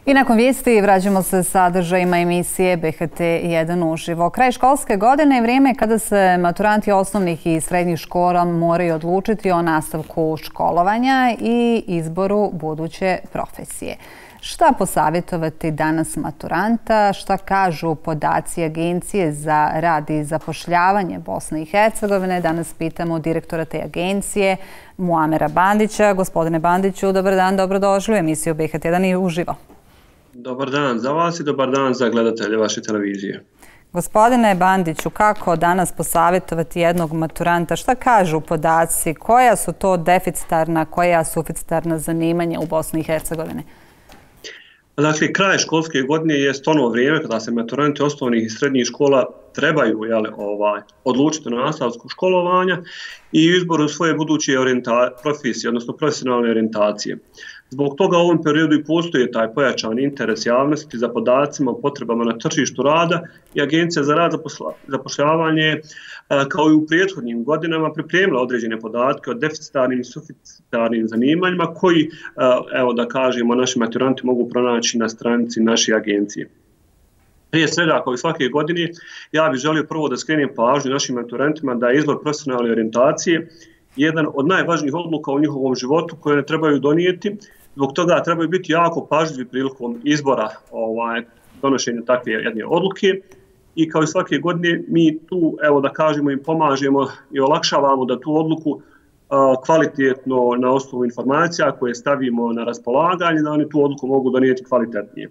I nakon vijesti vraćamo se sadržajima emisije BHT1 uživo. Kraj školske godine je vrijeme kada se maturanti osnovnih i srednjih škola moraju odlučiti o nastavku školovanja i izboru buduće profesije. Šta posavjetovati danas maturanta? Šta kažu podaci Agencije za rad i zapošljavanje Bosne i Hercegovine? Danas pitamo direktora te agencije, Muamera Bandića. Gospodine Bandiću, dobar dan, dobrodošli u emisiju BHT1 i uživo. Dobar dan za vas i dobar dan za gledatelje vaše televizije. Gospodine Bandiću, kako danas posavjetovati jednog maturanta? Šta kažu podaci? Koja su to deficitarna, koja suficitarna zanimanja u Bosni i Hercegovini? Dakle, kraj školske godine je ono vrijeme kada se maturanti osnovnih i srednjih škola trebaju odlučiti na nastavku školovanja i izboru svoje buduće profesije, odnosno profesionalne orijentacije. Zbog toga u ovom periodu i postoji taj pojačan interes javnosti za podacima o potrebama na tržištu rada i Agencija za rad zapošljavanje kao i u prethodnim godinama pripremila određene podatke o deficitarnim i suficitarnim zanimanjima koji, evo da kažemo, naši maturanti mogu pronaći na stranici naše agencije. Prije svega, kao i svake godine, ja bih želio prvo da skrenem pažnju našim maturantima da je izbor profesionalne orijentacije jedan od najvažnijih odluka u njihovom životu koje ne trebaju donijeti. Zbog toga trebaju biti jako pažljivi prilikom izbora donošenja takve jedne odluke. I kao i svake godine mi tu, evo da kažemo, im pomažemo i olakšavamo da tu odluku kvalitetno na osnovu informacija koje stavimo na raspolaganje, da oni tu odluku mogu donijeti kvalitetnije.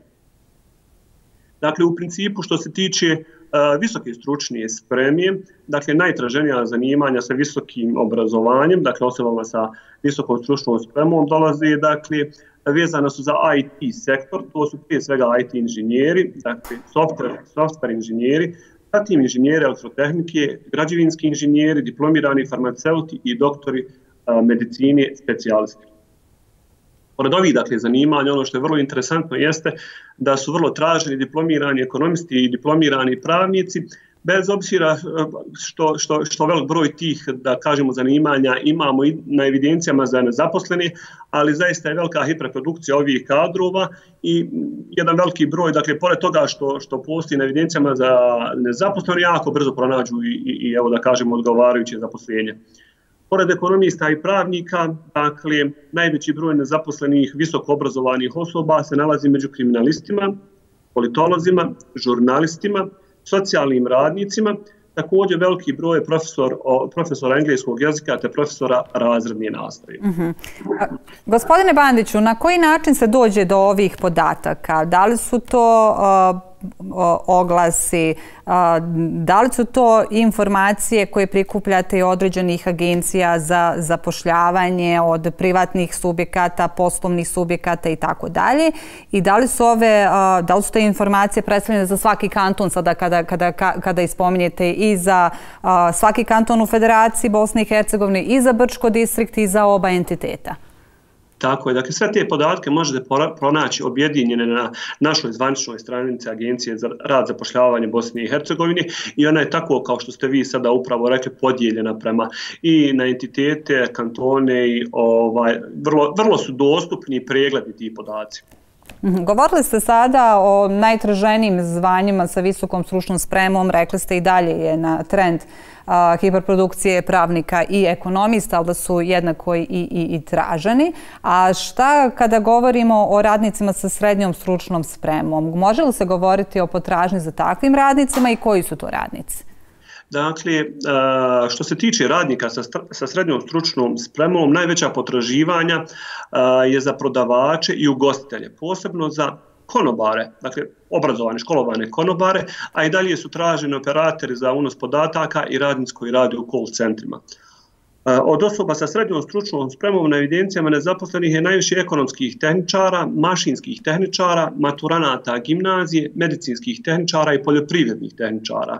Dakle, u principu što se tiče visoke stručne spreme, dakle najtraženija zanimanja sa visokim obrazovanjem, dakle osobama sa visokom stručnom spremom dolaze, dakle vezana su za IT sektor, to su prije svega IT inženjeri, dakle software inženjeri, zatim inženjeri elektrotehnike, građevinski inženjeri, diplomirani farmaceuti i doktori medicine specijalisti. Pored ovih zanimanja, ono što je vrlo interesantno jeste da su vrlo traženi diplomirani ekonomisti i diplomirani pravnici, bez obzira što velik broj tih, da kažemo, zanimanja imamo i na evidencijama za nezaposlene, ali zaista je velika hiperprodukcija ovih kadrova i jedan veliki broj, dakle, pored toga što postoji na evidencijama za nezaposlene, jako brzo pronađu i evo da kažemo, odgovarajuće zaposlenje. Pored ekonomista i pravnika, dakle, najveći broj nezaposlenih visoko obrazovanih osoba se nalazi među kriminalistima, politolozima, žurnalistima, socijalnim radnicima, također veliki broj profesora engleskog jezika te profesora razredne nastave. Gospodine Bandiću, na koji način se dođe do ovih podataka? Da li su to oglasi, da li su to informacije koje prikupljate od određenih agencija za zapošljavanje, od privatnih subjekata, poslovnih subjekata i tako dalje? I da li su te informacije predstavljene za svaki kanton, sada kada ispominjete i za svaki kanton u Federaciji Bosne i Hercegovine, i za Brčko distrikt i za oba entiteta? Tako je, dakle sve te podatke možete pronaći objedinjene na našoj zvaničnoj stranici Agencije za rad zapošljavanje Bosne i Hercegovine i ona je tako, kao što ste vi sada upravo rekli, podijeljena prema i na entitete, kantone i vrlo su dostupni i pregledni ti podaci. Govorili ste sada o najtraženijim zvanjima sa visokom stručnom spremom, rekli ste i dalje je na trend hiperprodukcije pravnika i ekonomista, ali da su jednako i traženi. A šta kada govorimo o radnicima sa srednjom stručnom spremom? Može li se govoriti o potražnji za takvim radnicima i koji su to radnici? Dakle, što se tiče radnika sa srednjom stručnom spremom, najveća potraživanja je za prodavače i ugostitelje, posebno za konobare, dakle obrazovane, školovane konobare, a i dalje su traženi operatori za unos podataka i radnici koji rade u call centrima. Od osoba sa srednjom stručnom spremom na evidencijama nezaposlenih je najviše ekonomskih tehničara, mašinskih tehničara, maturanata gimnazije, medicinskih tehničara i poljoprivrednih tehničara.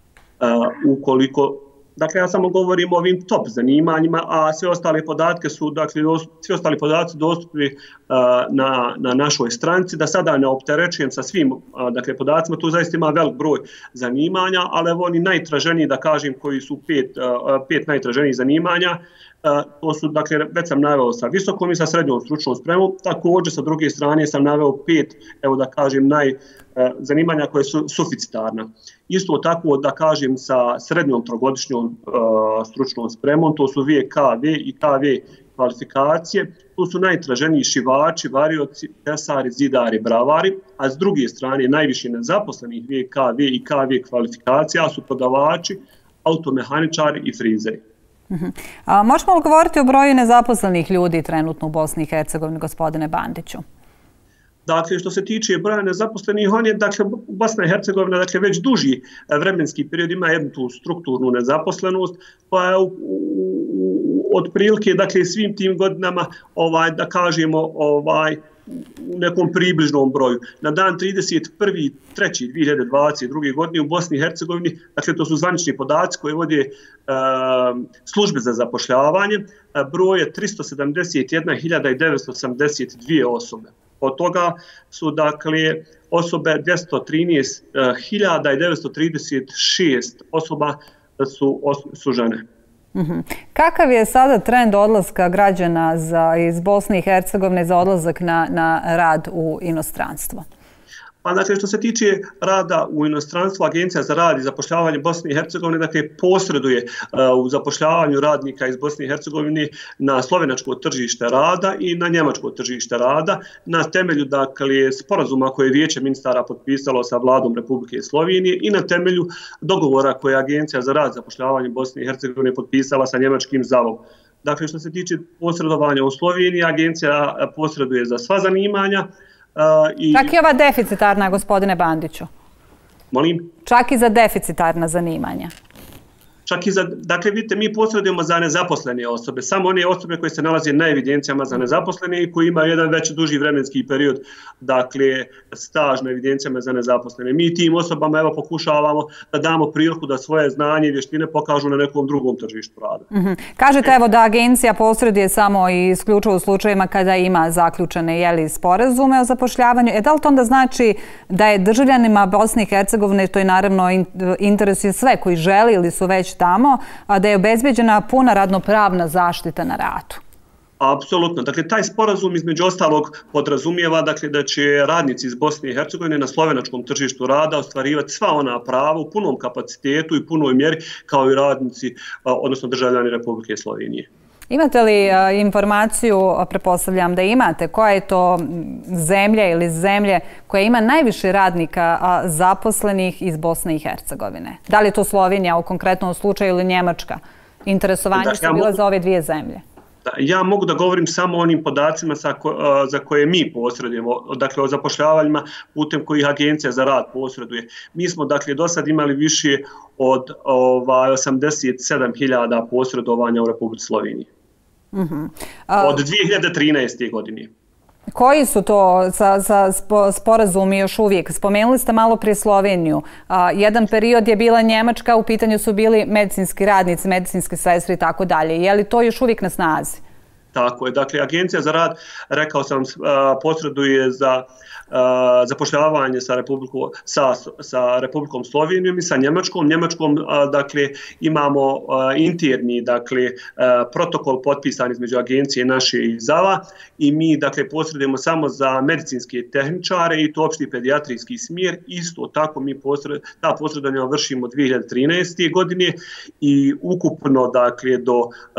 Dakle, ja samo govorim o ovim top zanimanjima, a sve ostale podatke su, dakle, svi ostali podaci dostupni na našoj stranici, da sada ne opterećujem sa svim podacima, tu zaista ima velik broj zanimanja, ali oni najtraženiji, da kažem, koji su pet najtraženijih zanimanja, to su, već sam naveo sa visokom i sa srednjom stručnom spremom, također sa druge strane sam naveo 5, evo da kažem, zanimanja koje su suficitarna. Isto tako, da kažem, sa srednjom trogodišnjom stručnom spremom, to su VKV i KV kvalifikacije, tu su najtraženiji šivači, varioci, tesari, zidari, bravari, a s druge strane najviše nezaposlenih VKV i KV kvalifikacija su prodavači, automehaničari i frizeri. Možemo li govoriti o broju nezaposlenih ljudi trenutno u Bosni i Hercegovini, gospodine Bandiću? Dakle, što se tiče broja nezaposlenih, Bosna i Hercegovina već duži vremenski period ima jednu tu strukturnu nezaposlenost, koja je otprilike svim tim godinama, da kažemo, u nekom približnom broju. Na dan 31.3.2022. godine u Bosni i Hercegovini, to su zvanični podaci koje vode službe za zapošljavanje, broj je 371.982 osobe. Od toga su osobe 213.936 osoba su žene. Kakav je sada trend odlaska građana iz Bosne i Hercegovine za odlazak na rad u inostranstvo? Što se tiče rada u inostranstvu, Agencija za rad i zapošljavanje Bosne i Hercegovine posreduje u zapošljavanju radnika iz Bosne i Hercegovine na slovenačko tržište rada i na njemačko tržište rada na temelju sporazuma koje je Vijeće ministara potpisalo sa vladom Republike Slovenije i na temelju dogovora koje je Agencija za rad i zapošljavanje Bosne i Hercegovine potpisala sa njemačkim ZAV-om. Dakle, što se tiče posredovanja u Sloveniji, Agencija posreduje za sva zanimanja. Čak i ova deficitarna, gospodine Bandiću? Molim? Čak i za deficitarna zanimanja? Dakle, vidite, mi posredujemo za nezaposlene osobe, samo one osobe koje se nalaze na evidencijama za nezaposlene i koji imaju jedan već duži vremenski period, staž na evidencijama za nezaposlene. Mi tim osobama pokušavamo da damo priliku da svoje znanje i vještine pokažu na nekom drugom tržištu rada. Kažete da agencija posreduje samo i isključivo u slučajevima kada ima zaključene sporazume o zapošljavanju. Da li to onda znači da je državljanima Bosne i Hercegovine, to je naravno interesuje sve koji želi ili su već tamo, a da je obezbeđena puna radnopravna zaštita na radu? Apsolutno. Dakle, taj sporazum između ostalog podrazumijeva da će radnici iz Bosne i Hercegovine na slovenačkom tržištu rada ostvarivati sva ona prava u punom kapacitetu i punoj mjeri kao i radnici, odnosno državljani Republike Slovenije. Imate li informaciju, pretpostavljam da imate, koja je to zemlja ili zemlje koja ima najviše radnika zaposlenih iz Bosne i Hercegovine? Da li je to Slovenija u konkretnom slučaju ili Njemačka? Interesovanje su bile za ove dvije zemlje. Ja mogu da govorim samo o onim podacima za koje mi posredujemo, dakle o zapošljavanjima putem kojih Agencija za rad posreduje. Mi smo do sad imali više od 87.000 posredovanja u Republici Sloveniji. Od 2013. godine. Koji su to sporazumi još uvijek? Spomenuli ste malo prije Sloveniju. Jedan period je bila Njemačka, u pitanju su bili medicinski radnici, medicinske sestre i tako dalje. Je li to još uvijek na snazi? Tako je. Dakle, Agencija za rad, rekao sam, posreduje za zapošljavanje sa Republikom Slovenijom i sa Njemačkom. Dakle, imamo interni protokol potpisan između agencije naše i ZAV-a i mi posredujemo samo za medicinske tehničare i to opšti pedijatrijski smjer. Isto tako mi ta posredovanja vršimo 2013. godine i ukupno do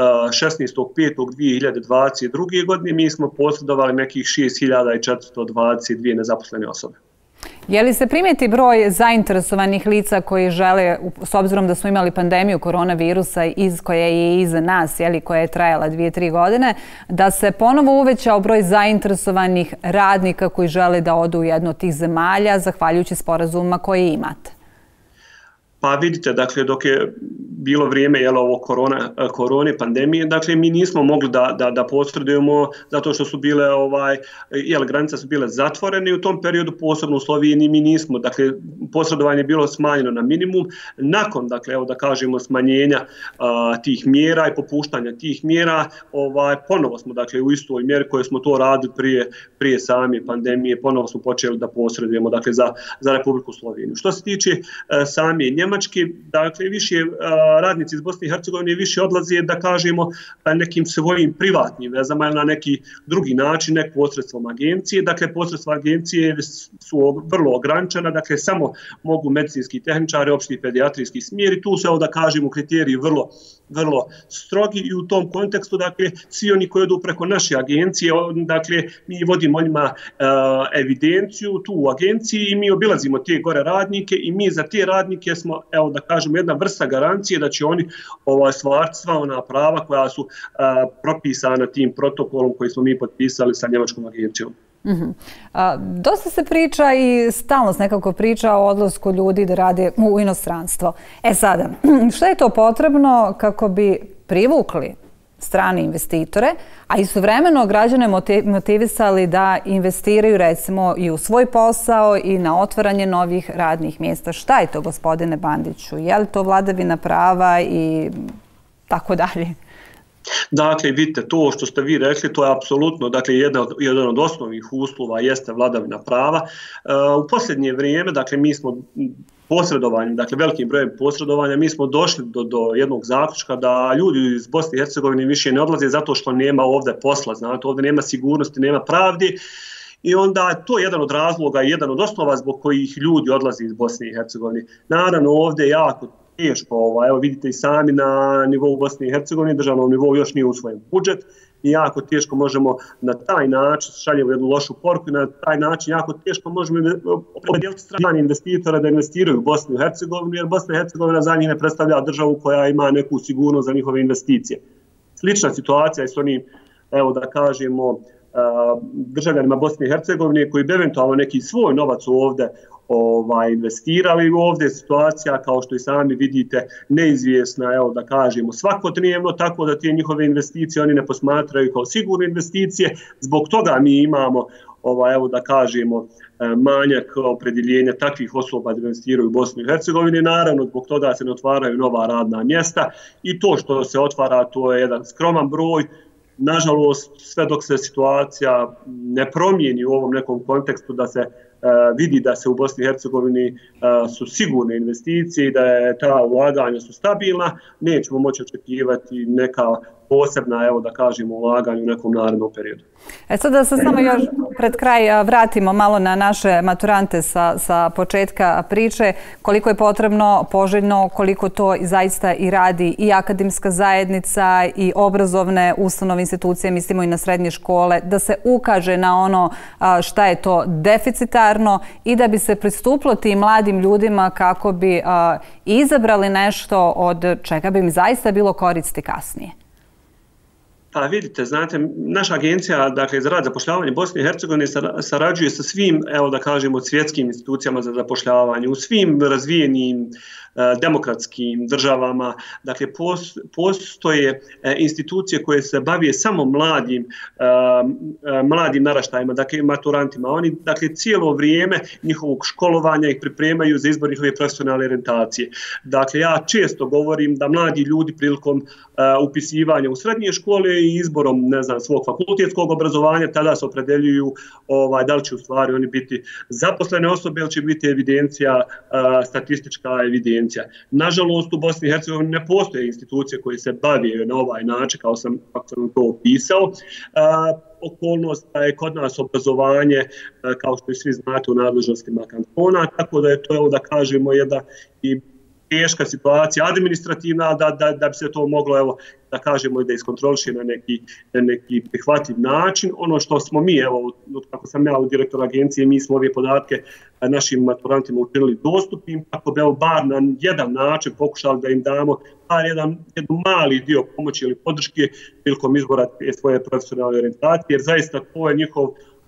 16.5.2022. godine mi smo posredovali nekih 6.422 nezaposlene osobe. Je li se primijeti broj zainteresovanih lica koji žele, s obzirom da smo imali pandemiju koronavirusa koja je iza nas, koja je trajala 2-3 godine, da se ponovo uvećao broj zainteresovanih radnika koji žele da odu u jednu od tih zemalja, zahvaljujući sporazumima koje imate? Pa vidite, dakle, dok je bilo vrijeme ovo korone pandemije, dakle, mi nismo mogli da posredujemo zato što su bile, granice su bile zatvorene i u tom periodu, posebno u Sloveniji, mi nismo, dakle, posredovanje je bilo smanjeno na minimum. Nakon, dakle, da kažemo, smanjenja tih mjera i popuštanja tih mjera, ponovo smo, dakle, u istoj mjeri koje smo to radili prije same pandemije, ponovo smo počeli da posredujemo, dakle, za Republiku Sloveniju. Što se tiče same Njemačke, dakle, više radnici iz Bosne i Hercegovine više odlaze, da kažemo, nekim svojim privatnim vezama ili na neki drugi način, nek posredstvom agencije. Dakle, posredstvom agencije su vrlo ograničena, dakle, samo mogu medicinski tehničari, opšti pedijatrijski smjer i tu se, da kažemo, kriteriji vrlo strogi i u tom kontekstu, dakle, svi oni koji odu preko naše agencije, dakle, mi vodimo njima evidenciju tu u agenciji i mi obilazimo te gore radnike i mi za te radnike smo, da kažemo, jedna vrsta garancije da će oni ostvariti sva ona prava koja su propisana tim protokolom koji smo mi potpisali sa njemačkom agencijom. Dosta se priča i stalno se nekako priča o odlasku ljudi da rade u inostranstvo. Sada, što je to potrebno kako bi privukli strane investitore, a istovremeno građane motivisali da investiraju recimo i u svoj posao i na otvaranje novih radnih mjesta? Šta je to, gospodine Bandiću? Je li to vladavina prava i tako dalje? Dakle, vidite, to što ste vi rekli, to je apsolutno, dakle, jedan od osnovnih uslova jeste vladavina prava. U posljednje vrijeme, dakle, mi smo posredovanjem, dakle, velikim brojem posredovanja, mi smo došli do jednog zaključka da ljudi iz Bosne i Hercegovine više ne odlaze zato što nema ovdje posla, znate, ovdje nema sigurnosti, nema pravdi. I onda to je jedan od razloga i jedan od osnova zbog kojih ljudi odlaze iz Bosne i Hercegovine. Naravno, ovdje je jako teško, evo vidite i sami na nivou Bosne i Hercegovine, državnom nivou još nije usvojen budžet i jako teško možemo na taj način, šaljemo jednu lošu poruku i na taj način jako teško možemo opredjeliti strane investitora da investiraju u Bosnu i Hercegovinu, jer Bosna i Hercegovina za njih ne predstavlja državu koja ima neku sigurnost za njihove investicije. Slična situacija je s onim, evo da kažemo, državljanima Bosne i Hercegovine koji bi eventualno neki svoj novac ovdje investirali. Ovdje je situacija, kao što i sami vidite, neizvjesna, evo da kažemo, svakodnevno, tako da te njihove investicije oni ne posmatraju kao sigurne investicije. Zbog toga mi imamo, evo da kažemo, manjak opredjeljenja takvih osoba da investiraju u Bosnu i Hercegovini. Naravno, zbog toga se ne otvaraju nova radna mjesta i to što se otvara, to je jedan skroman broj. Nažalost, sve dok se situacija ne promijeni u ovom nekom kontekstu da se vidi da se u Bosni i Hercegovini su sigurne investicije i da je ta ulaganja su stabilna, nećemo moći očekivati neka posebna, evo da kažemo, ulaganja u nekom narednom periodu. Sad da se samo još pred kraj vratimo malo na naše maturante sa početka priče, koliko je potrebno, poželjno, koliko to zaista i radi i akademska zajednica i obrazovne ustanove, institucije, mislimo i na srednje škole, da se ukaže na ono šta je to deficitarno i da bi se pristupilo tim mladim ljudima kako bi izabrali nešto od čega bi im zaista bilo koristi kasnije. Pa vidite, znate, naša agencija, dakle, za rad zapošljavanja Bosne i Hercegovine sarađuje sa svim, evo da kažemo, svjetskim institucijama za zapošljavanje, u svim razvijenim demokratskim državama. Dakle, postoje institucije koje se bavije samo mladim naraštajima, dakle, maturantima. Oni, dakle, cijelo vrijeme njihovog školovanja ih pripremaju za izbor njihove profesionalne orijentacije. Dakle, ja često govorim da mladi ljudi prilikom upisivanja u srednje škole i izborom, ne znam, svog fakultetskog obrazovanja, tada se opredeljuju da li će u stvari oni biti zaposlene osobe ili će biti evidencija, statistička evidencija. Nažalost, u Bosni i Hercegovini ne postoje institucije koje se bave na ovaj način, kako sam to opisao. Okolnost je kod nas obrazovanje, kao što i svi znate, u nadležnostima kantona, tako da je to, evo da kažemo, jedna i teška situacija, administrativna, da bi se to moglo, evo, da kažemo, da iskontroliše na neki prihvatljiv način. Ono što smo mi, evo, kako sam ja u direktor agencije, mi smo ove podatke našim maturantima učinili dostupnim, kako bi, evo, bar na jedan način pokušali da im damo bar jedan mali dio pomoći ili podrške prilikom izbora svoje profesionalne orijentacije, jer zaista to je njihov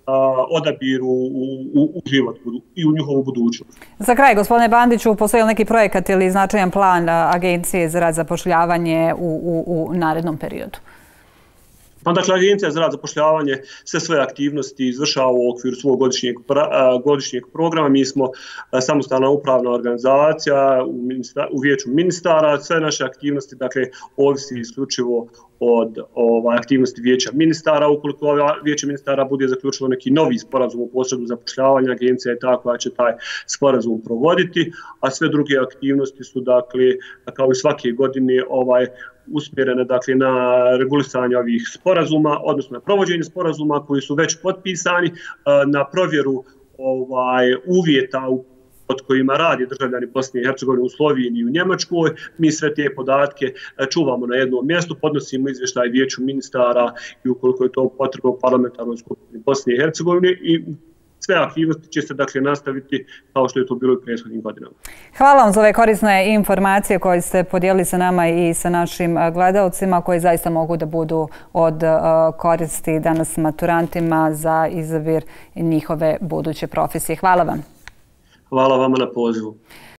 odabiru u život i u njihovu budućnost. Za kraj, gospodine Bandiću, postoji li neki projekat ili značajan plan Agencije za rad zapošljavanje u narednom periodu? Pa dakle, Agencija za rad zapošljavanje sve svoje aktivnosti izvršava u okviru svog godišnjeg programa. Mi smo samostalna upravna organizacija u vijeću ministara. Sve naše aktivnosti dakle, ovisi isključivo od aktivnosti vijeća ministara. Ukoliko vijeće ministara bude zaključilo neki novi sporazum u posredu zapošljavanja, agencija je ta koja će taj sporazum provoditi, a sve druge aktivnosti su dakle, kao i svake godine usmjerene dakle, na regulisanje ovih sporazuma, odnosno na provođenje sporazuma koji su već potpisani, na provjeru uvjeta pod kojima radi državljani Bosne i Hercegovine u Sloveniji i u Njemačkoj. Mi sve te podatke čuvamo na jednom mjestu, podnosimo izvještaj vijeću ministara i ukoliko je to potrebno parlamentarnoj skupštini Bosne i Hercegovine i sve aktivnosti će se dakle nastaviti kao što je to bilo i prethodnim godinama. Hvala vam za ove korisne informacije koje ste podijelili sa nama i sa našim gledalcima koji zaista mogu da budu od koristi danas maturantima za izabir njihove buduće profesije. Hvala vam. Hvala vama na pozivu.